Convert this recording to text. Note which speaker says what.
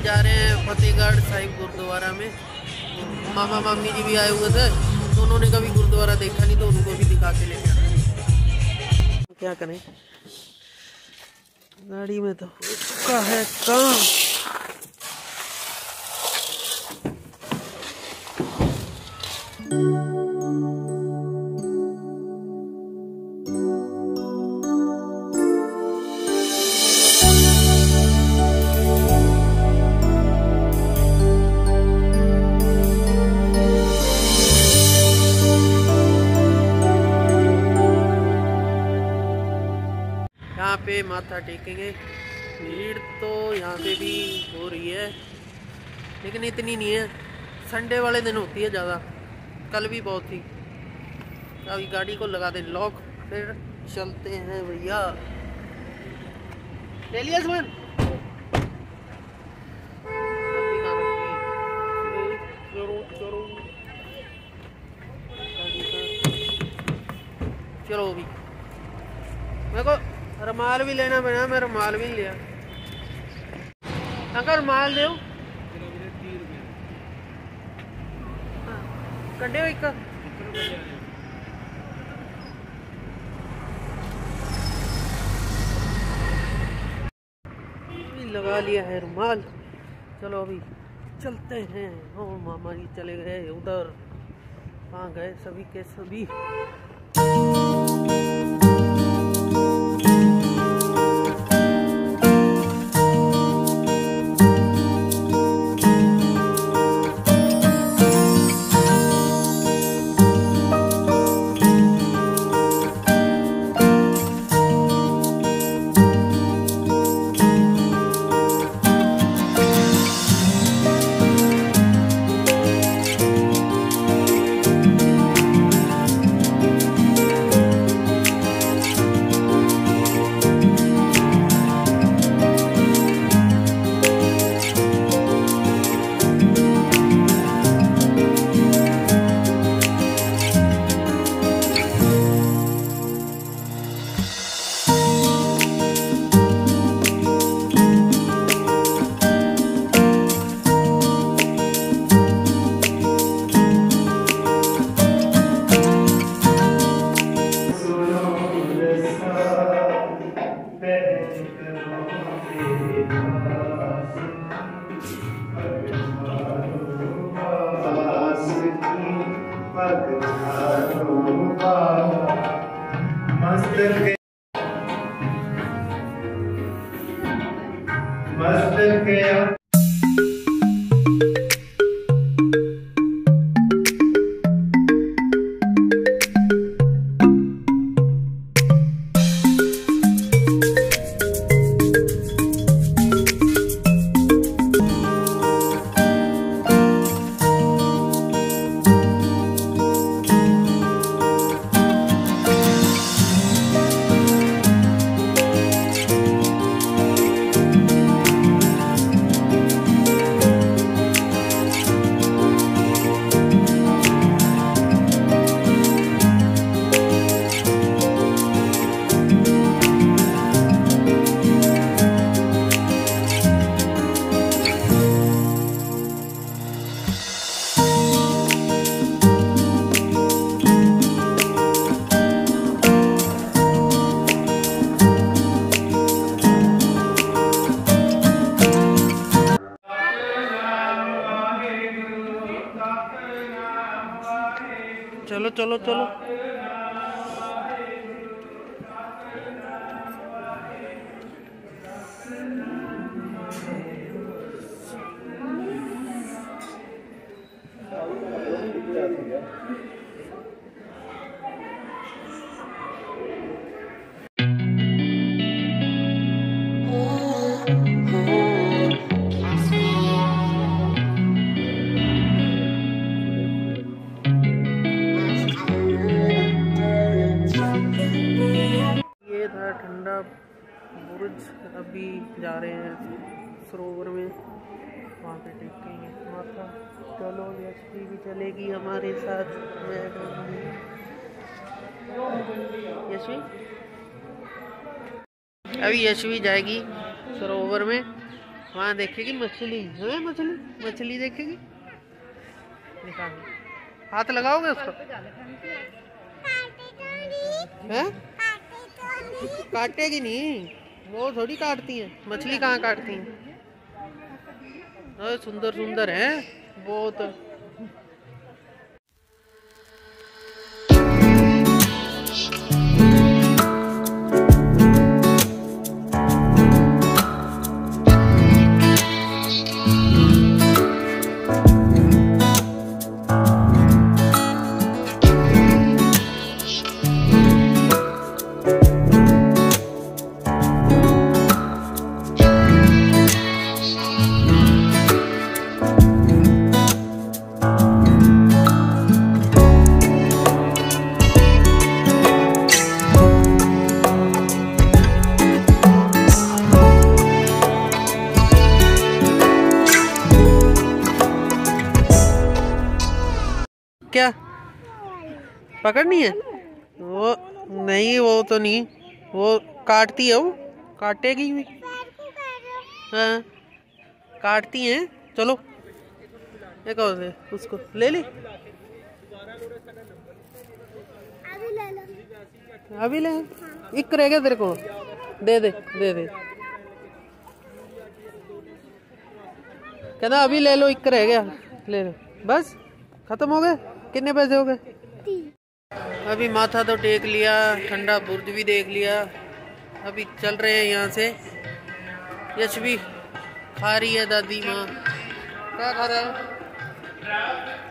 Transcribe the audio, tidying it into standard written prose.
Speaker 1: जा रहे हैं फतेहगढ़ साहिब गुरुद्वारा में। मामा मामी जी भी आए हुए थे तो उन्होंने कभी गुरुद्वारा देखा नहीं तो उनको भी दिखा के लेके आए। क्या करें, गाड़ी में तो उसका है काम। यहाँ पे माथा टेकेंगे। भीड़ तो यहाँ पे भी हो रही है लेकिन इतनी नहीं है, संडे वाले दिन होती है ज़्यादा। कल भी बहुत थी। अभी गाड़ी को लगा दे लॉक, फिर चलते हैं भैया। ले लिया सामान? चलो अभी मेरे को रुमाल भी लेना पड़ा, मैं रुमाल भी नहीं लिया। अंकल रुमाल दो कड्डे एक लगा लिया है रुमाल। चलो अभी चलते हैं। ओ मामा जी चले गए उधर, कहाँ गए सभी के सभी। चलो चलो चलो। ठंडा बुर्ज, अभी जा रहे हैं सरोवर में, वहाँ पे टेकेंगे माथा। चलो यशवी भी चलेगी हमारे साथ। यशवी अभी यशवी जाएगी सरोवर में वहाँ देखेगी मछली है, मछली मछली देखेगी। निकाल, हाथ लगाओगे उसको? हैं? काटेगी नहीं, वो थोड़ी काटती हैं, मछली कहाँ काटती हैं। सुंदर सुंदर है बहुत। क्या पकड़नी है? वो नहीं, वो तो नहीं, वो काटती है, वो काटेगी भी। हाँ काटती हैं। चलो एक और दे, उसको ले ली। अभी ले, एक रह गया तेरे को, दे दे दे दे। कहना अभी ले लो, एक रह गया, ले लो बस, खत्म हो गए। कितने पैसे हो गए? अभी माथा तो टेक लिया, ठंडा बुर्ज भी देख लिया, अभी चल रहे हैं यहाँ से। यश भी खा रही है दादी माँ। क्या खा रहा है?